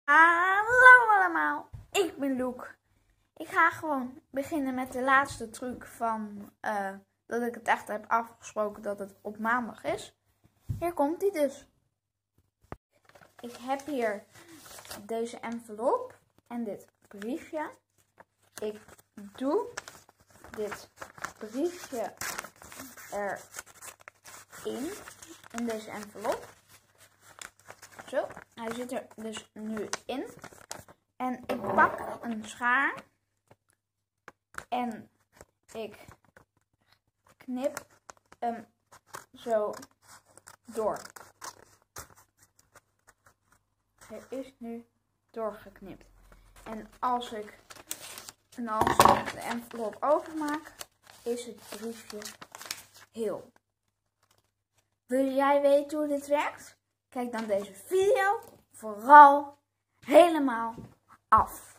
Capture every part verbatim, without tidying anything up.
Hallo allemaal, ik ben Loek. Ik ga gewoon beginnen met de laatste truc van uh, dat ik het echt heb afgesproken dat het op maandag is. Hier komt die dus. Ik heb hier deze envelop en dit briefje. Ik doe dit briefje erin, in deze envelop. Zo, hij zit er dus nu in. En ik pak een schaar en ik knip hem zo door. Hij is nu doorgeknipt. En als ik, en als ik de envelop openmaak, is het briefje heel. Wil jij weten hoe dit werkt? Kijk dan deze video vooral helemaal af.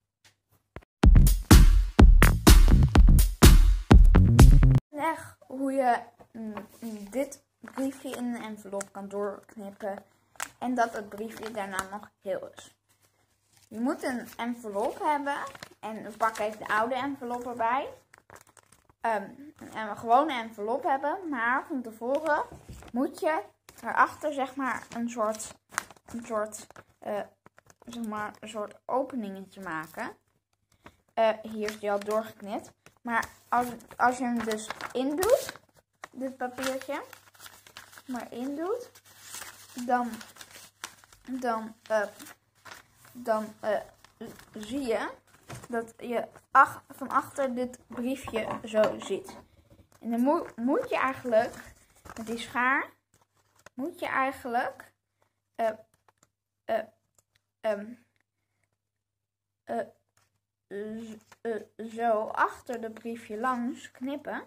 Leg hoe je mm, dit briefje in een envelop kan doorknippen en dat het briefje daarna nog heel is. Je moet een envelop hebben en we pakken even de oude envelop erbij. Um, en een gewone envelop hebben, maar van tevoren moet je erachter zeg maar een soort, een soort, uh, zeg maar een soort openingetje maken. Uh, hier is die al doorgeknipt. Maar als, als je hem dus indoet, dit papiertje, maar indoet, dan, dan, uh, dan uh, zie je dat je ach, van achter dit briefje zo ziet. En dan moet, moet je eigenlijk met die schaar, moet je eigenlijk uh, uh, um, uh, uh, uh, zo achter het briefje langs knippen.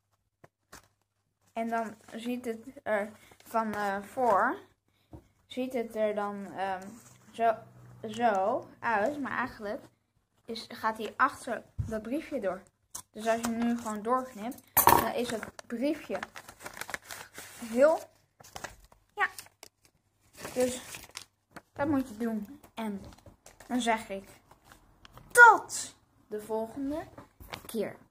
En dan ziet het er van uh, voor, ziet het er dan um, zo, zo uit, maar eigenlijk is, gaat hij achter dat briefje door. Dus als je nu gewoon doorknipt, dan is het briefje heel. Ja. Dus dat moet je doen. En dan zeg ik tot de volgende keer.